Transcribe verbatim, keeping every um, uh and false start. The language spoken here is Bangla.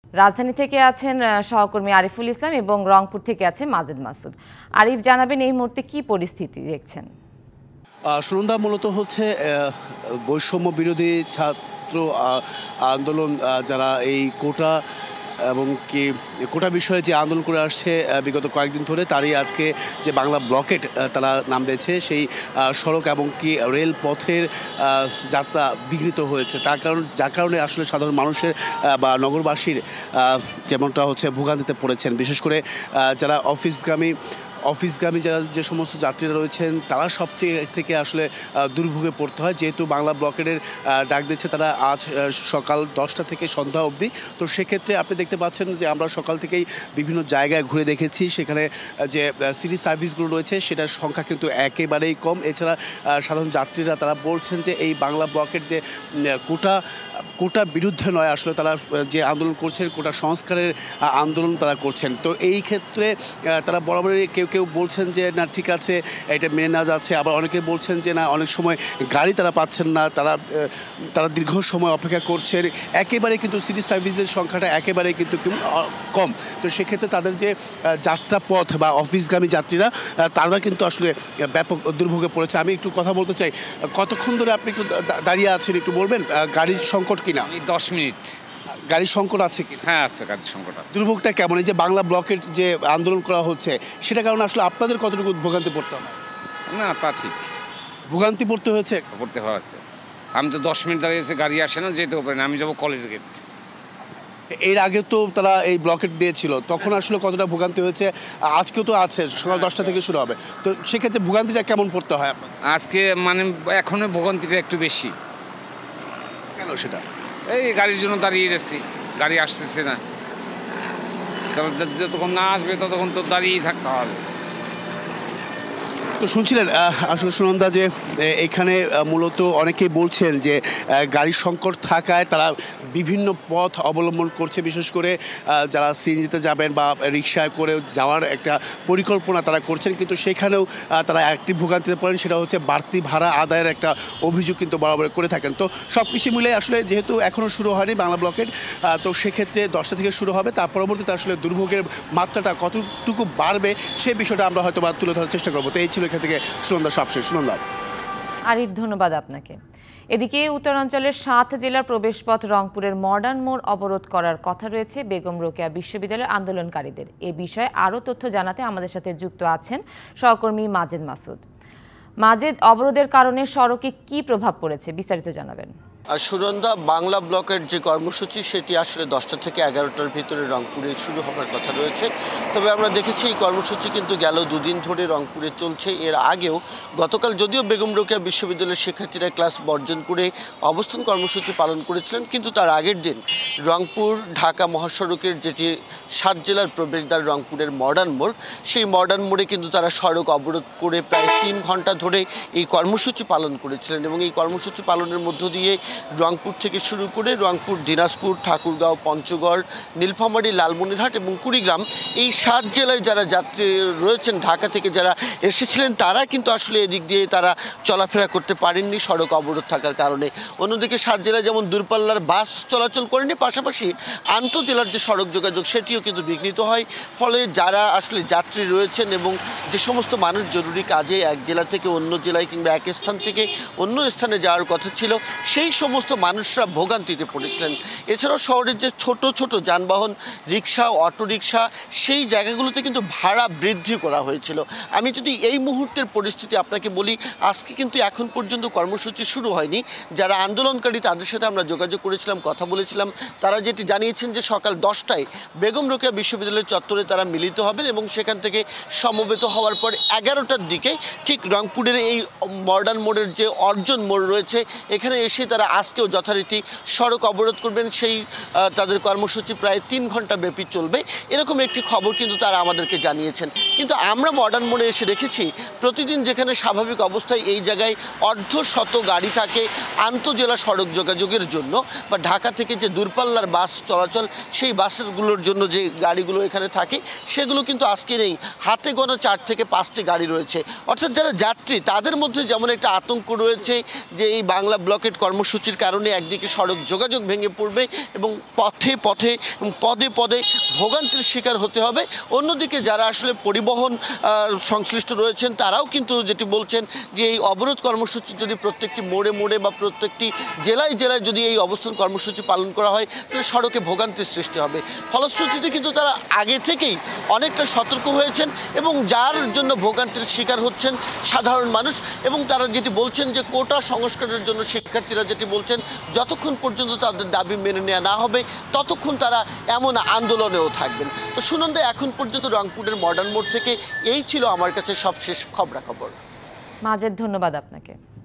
রাজধানী থেকে আছেন সহকর্মী আরিফুল ইসলাম এবং রংপুর থেকে আছে মাজেদ মাসুদ। আরিফ, জানাবেন এই মুহূর্তে কি পরিস্থিতি দেখছেন? সুনন্দা, মূলত হচ্ছে বৈষম্য বিরোধী ছাত্র আন্দোলন, যারা এই কোটা এবং কি কোটা বিষয়ে যে আন্দোলন করে আসছে বিগত কয়েকদিন ধরে, তারই আজকে যে বাংলা ব্লকেট তারা নাম দিয়েছে, সেই সড়ক এবং কি রেলপথের যাত্রা বিঘ্নিত হয়েছে। তার কারণ যার কারণে আসলে সাধারণ মানুষের বা নগরবাসীর যেমনটা হচ্ছে ভোগান্তিতে পড়েছেন। বিশেষ করে যারা অফিসগামী অফিসগামী যারা যে সমস্ত যাত্রীরা রয়েছেন, তারা সবচেয়ে থেকে আসলে দুর্ভোগে পড়তে হয়, যেহেতু বাংলা ব্লকেটের ডাক দিচ্ছে তারা আজ সকাল দশটা থেকে সন্ধ্যা অবধি। তো সেক্ষেত্রে আপনি দেখতে পাচ্ছেন যে আমরা সকাল থেকেই বিভিন্ন জায়গায় ঘুরে দেখেছি, সেখানে যে সিটি সার্ভিসগুলো রয়েছে সেটার সংখ্যা কিন্তু একেবারেই কম। এছাড়া সাধারণ যাত্রীরা তারা বলছেন যে এই বাংলা ব্লকের যে কোটা কোটার বিরুদ্ধে নয়, আসলে তারা যে আন্দোলন করছেন কোটা সংস্কারের আন্দোলন তারা করছেন। তো এই ক্ষেত্রে তারা বরাবরই কেউ কেউ বলছেন যে না ঠিক আছে, এটা মেনে নেওয়া যাচ্ছে, আবার অনেকে বলছেন যে না, অনেক সময় গাড়ি তারা পাচ্ছেন না, তারা তারা দীর্ঘ সময় অপেক্ষা করছেন। একেবারে কিন্তু সিটি সার্ভিসের সংখ্যাটা একেবারে কিন্তু কম। তো সেক্ষেত্রে তাদের যে যাত্রা পথ বা অফিসগামী যাত্রীরা, তারা কিন্তু আসলে ব্যাপক দুর্ভোগে পড়েছে। আমি একটু কথা বলতে চাই, কতক্ষণ ধরে আপনি একটু দাঁড়িয়ে আছেন একটু বলবেন? গাড়ির সংকট কিনা? দশ মিনিট। গাড়ির সংকট আছে কি? হ্যাঁ আছে, গাড়ির সংকট আছে। দুর্ভোগটা কেমন? এই যে বাংলা ব্লকের যে আন্দোলন করা হচ্ছে, সেটা কারণে আসলে আপনাদের কতটুকু ভোগান্তি পড়তে হবে? না, তা ঠিক, ভোগান্তি পড়তে হয়েছে পড়তে হচ্ছে। আমি তো দশ মিনিট দাঁড়িয়েছি, গাড়ি আসে না, যেতেও পারি না। আমি যাবো কলেজ গেট। এর আগে তো তারা এই ব্লকেট দিয়েছিল, তখন আসলে কতটা ভোগান্তি হয়েছে? আজকেও তো আছে, সকাল দশটা থেকে শুরু হবে। তো সেক্ষেত্রে ভোগান্তিটা কেমন পড়তে হয় আপনার? আজকে মানে এখনো ভোগান্তিটা একটু বেশি। কেন সেটা? এই গাড়ির জন্য দাঁড়িয়ে যাচ্ছি, গাড়ি আসতেছে না। কারণ যতক্ষণ না আসবে ততক্ষণ তো দাঁড়িয়েই থাকতে হবে। তো শুনছিলেন আসলে সুনন্দা যে এখানে মূলত অনেকেই বলছেন যে গাড়ির সংকট থাকায় তারা বিভিন্ন পথ অবলম্বন করছে, বিশেষ করে যারা সিএনজিতে যাবেন বা রিক্সায় করে যাওয়ার একটা পরিকল্পনা তারা করছেন, কিন্তু সেখানেও তারা একটি ভোগান্তিতে পড়েন, সেটা হচ্ছে বাড়তি ভাড়া আদায়ের একটা অভিযোগ কিন্তু বরাবর করে থাকেন। তো সব কিছু মিলে আসলে যেহেতু এখনও শুরু হয়নি বাংলা ব্লকের, তো সেক্ষেত্রে দশটা থেকে শুরু হবে, তার পরবর্তীতে আসলে দুর্ভোগের মাত্রাটা কতটুকু বাড়বে সেই বিষয়টা আমরা হয়তো বা তুলে ধরার চেষ্টা করবো। তো এই ছিল এখান থেকে সুনন্দা সবশেষ। সুনন্দা। আরিফ, ধন্যবাদ আপনাকে। এদিকে উত্তরাঞ্চলের সাত জেলার প্রবেশপথ রংপুরের মডার্ন মোড় অবরোধ করার কথা রয়েছে বেগম রোকেয়া বিশ্ববিদ্যালয়ের আন্দোলনকারীদের। এ বিষয়ে আরও তথ্য জানাতে আমাদের সাথে যুক্ত আছেন সহকর্মী মাজেদ মাসুদ। মাজেদ, অবরোধের কারণে সড়কে কি প্রভাব পড়েছে, বিস্তারিত জানাবেন। আর সুনন্দা, বাংলা ব্লকের যে কর্মসূচি সেটি আসলে দশটা থেকে এগারোটার ভিতরে রংপুরে শুরু হওয়ার কথা রয়েছে। তবে আমরা দেখেছি এই কর্মসূচি কিন্তু গেল দুদিন ধরে রংপুরে চলছে। এর আগেও গতকাল যদিও বেগম রোকেয়া বিশ্ববিদ্যালয়ের শিক্ষার্থীরা ক্লাস বর্জন করে অবস্থান কর্মসূচি পালন করেছিলেন, কিন্তু তার আগের দিন রংপুর ঢাকা মহাসড়কের যেটি সাত জেলার প্রবেশদ্বার রংপুরের মডার্ন মোড়, সেই মডার্ন মোড়ে কিন্তু তারা সড়ক অবরোধ করে প্রায় তিন ঘন্টা ধরে এই কর্মসূচি পালন করেছিলেন। এবং এই কর্মসূচি পালনের মধ্য দিয়ে রংপুর থেকে শুরু করে রংপুর, দিনাজপুর, ঠাকুরগাঁও, পঞ্চগড়, নীলফামারী, লালমনিরহাট এবং কুড়িগ্রাম, এই সাত জেলায় যারা যাত্রী রয়েছেন ঢাকা থেকে যারা এসেছিলেন, তারা কিন্তু আসলে এদিক দিয়ে তারা চলাফেরা করতে পারেননি সড়ক অবরোধ থাকার কারণে। অন্যদিকে সাত জেলায় যেমন দূরপাল্লার বাস চলাচল করেনি, পাশাপাশি আন্তঃজেলার যে সড়ক যোগাযোগ সেটিও কিন্তু বিঘ্নিত হয়। ফলে যারা আসলে যাত্রী রয়েছেন এবং যে সমস্ত মানুষ জরুরি কাজে এক জেলা থেকে অন্য জেলায় কিংবা এক স্থান থেকে অন্য স্থানে যাওয়ার কথা ছিল, সেই সমস্ত মানুষরা ভোগান্তিতে পড়েছিলেন। এছাড়াও শহরের যে ছোট ছোট যানবাহন, রিক্সা, অটোরিকশা, সেই জায়গাগুলোতে কিন্তু ভাড়া বৃদ্ধি করা হয়েছিল। আমি যদি এই মুহূর্তের পরিস্থিতি আপনাকে বলি, আজকে কিন্তু এখন পর্যন্ত কর্মসূচি শুরু হয়নি। যারা আন্দোলনকারী তাদের সাথে আমরা যোগাযোগ করেছিলাম, কথা বলেছিলাম, তারা যেটি জানিয়েছেন যে সকাল দশটায় বেগম রোকেয়া বিশ্ববিদ্যালয়ের চত্বরে তারা মিলিত হবেন এবং সেখান থেকে সমবেত হওয়ার পর এগারোটার দিকে ঠিক রংপুরের এই মডার্ন মোড়ের যে অর্জন মোড় রয়েছে, এখানে এসে তারা আজকেও যথারীতি সড়ক অবরোধ করবেন। সেই তাদের কর্মসূচি প্রায় তিন ঘন্টা ব্যাপী চলবে, এরকম একটি খবর কিন্তু তারা আমাদেরকে জানিয়েছেন। কিন্তু আমরা মডার্ন মোড়ে এসে দেখেছি প্রতিদিন যেখানে স্বাভাবিক অবস্থায় এই জায়গায় অর্ধ শত গাড়ি থাকে আন্তঃজেলা সড়ক যোগাযোগের জন্য বা ঢাকা থেকে যে দূরপাল্লার বাস চলাচল সেই বাসগুলোর জন্য যে যে গাড়িগুলো এখানে থাকে সেগুলো কিন্তু আজকে নেই। হাতে গোনা চার থেকে পাঁচটি গাড়ি রয়েছে। অর্থাৎ যারা যাত্রী তাদের মধ্যে যেমন একটা আতঙ্ক রয়েছে যে এই বাংলা ব্লকেট কর্মসূচির কারণে একদিকে সড়ক যোগাযোগ ভেঙে পড়বে এবং পথে পথে পদে পদে ভোগান্তির শিকার হতে হবে। অন্যদিকে যারা আসলে পরিবহন সংশ্লিষ্ট রয়েছেন তারাও কিন্তু যেটি বলছেন যে এই অবরোধ কর্মসূচি যদি প্রত্যেকটি মোড়ে মোড়ে বা প্রত্যেকটি জেলায় জেলায় যদি এই অবস্থান কর্মসূচি পালন করা হয় তাহলে সড়কে ভোগান্তির সৃষ্টি হবে। ফলশ্রুতিতে কিন্তু তারা আগে থেকেই অনেকটা সতর্ক হয়েছেন এবং যার জন্য ভোগান্তির শিকার হচ্ছেন সাধারণ মানুষ। এবং তারা যেটি বলছেন যে কোটা সংস্কারের জন্য শিক্ষার্থীরা যেটি বলছেন যতক্ষণ পর্যন্ত তাদের দাবি মেনে নেওয়া না হবে ততক্ষণ তারা এমন আন্দোলনেও থাকবেন। তো সুনন্দা, এখন পর্যন্ত রংপুরের মডার্ন মোড় থেকে এই ছিল আমার কাছে সবশেষ খবরাখবর। মাজেদ, ধন্যবাদ আপনাকে।